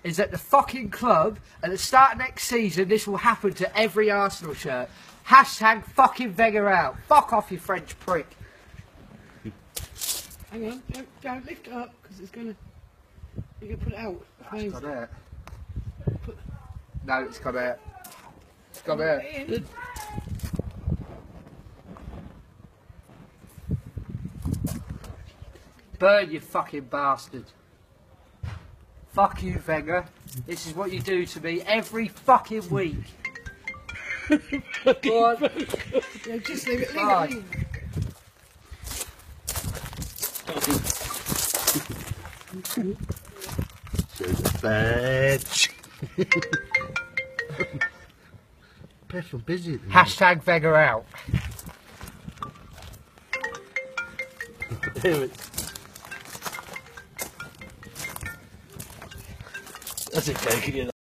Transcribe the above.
is at the fucking club at the start of next season. This will happen to every Arsenal shirt. Hashtag fucking Wenger out. Fuck off, you French prick. Hang on, don't lift it up because it's gonna. You're gonna put it out. It's come out. No, it's come out. It's come out. Burn, you fucking bastard. Fuck you, Wenger. This is what you do to me every fucking week. Go on. Yeah, just leave it. Bye. Leave it. There's a badge. Petrol busy at the moment. Hashtag Wenger out. Damn it. That's okay, can you